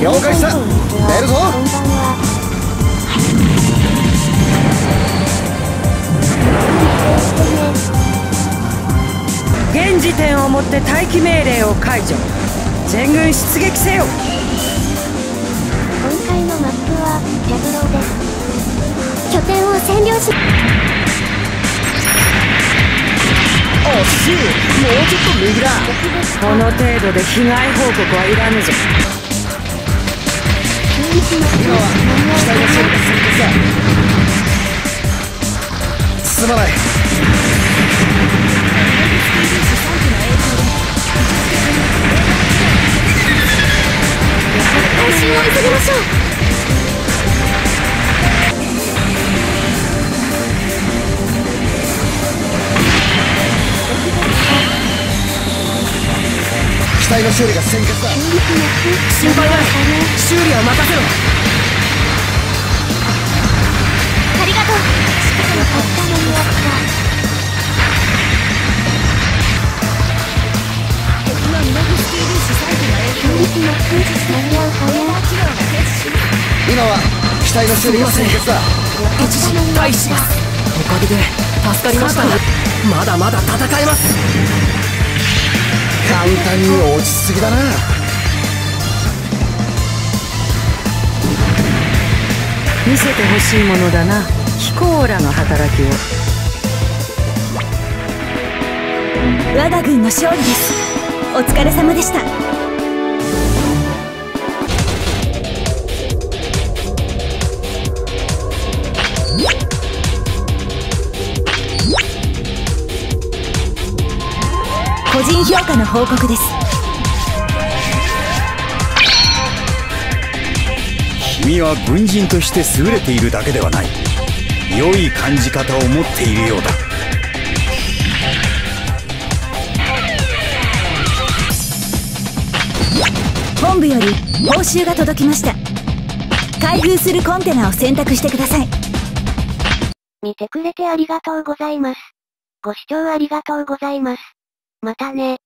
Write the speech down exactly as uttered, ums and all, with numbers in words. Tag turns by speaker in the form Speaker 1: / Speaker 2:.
Speaker 1: 了解した。出るぞ。
Speaker 2: 現時点をもって待機命令を解除。全軍出撃せよ。
Speaker 3: 今回のマップはジャブローです。拠点を占領し。
Speaker 1: 惜しい。もうちょっと右だ。
Speaker 2: この程度で被害報告はいらぬぞ。
Speaker 1: 今は機体の処理が先決だ。すまない。
Speaker 3: 配信を急ぎましょう。
Speaker 1: 機体の処理が先決だ。
Speaker 2: 心配ない。修理は任せろ。
Speaker 3: ありがとう。しかも買ったのにやった。敵の見逃している主催機の影響で間に合うかね。
Speaker 1: 今は機体の処理が先決だ。
Speaker 2: 一時退避します。おかげで助かりました。まだまだ戦えます。
Speaker 1: 簡単に落ちすぎだな。
Speaker 2: 見せてほしいものだな、ヒコーラの働きを。
Speaker 3: 我が軍の勝利です。お疲れ様でした。個人評価の報告です。
Speaker 4: 君は軍人として優れているだけではない。良い感じ方を持っているようだ。
Speaker 3: 本部より報酬が届きました。開封するコンテナを選択してください。見てくれてありがとうございます。ご視聴ありがとうございます。またね。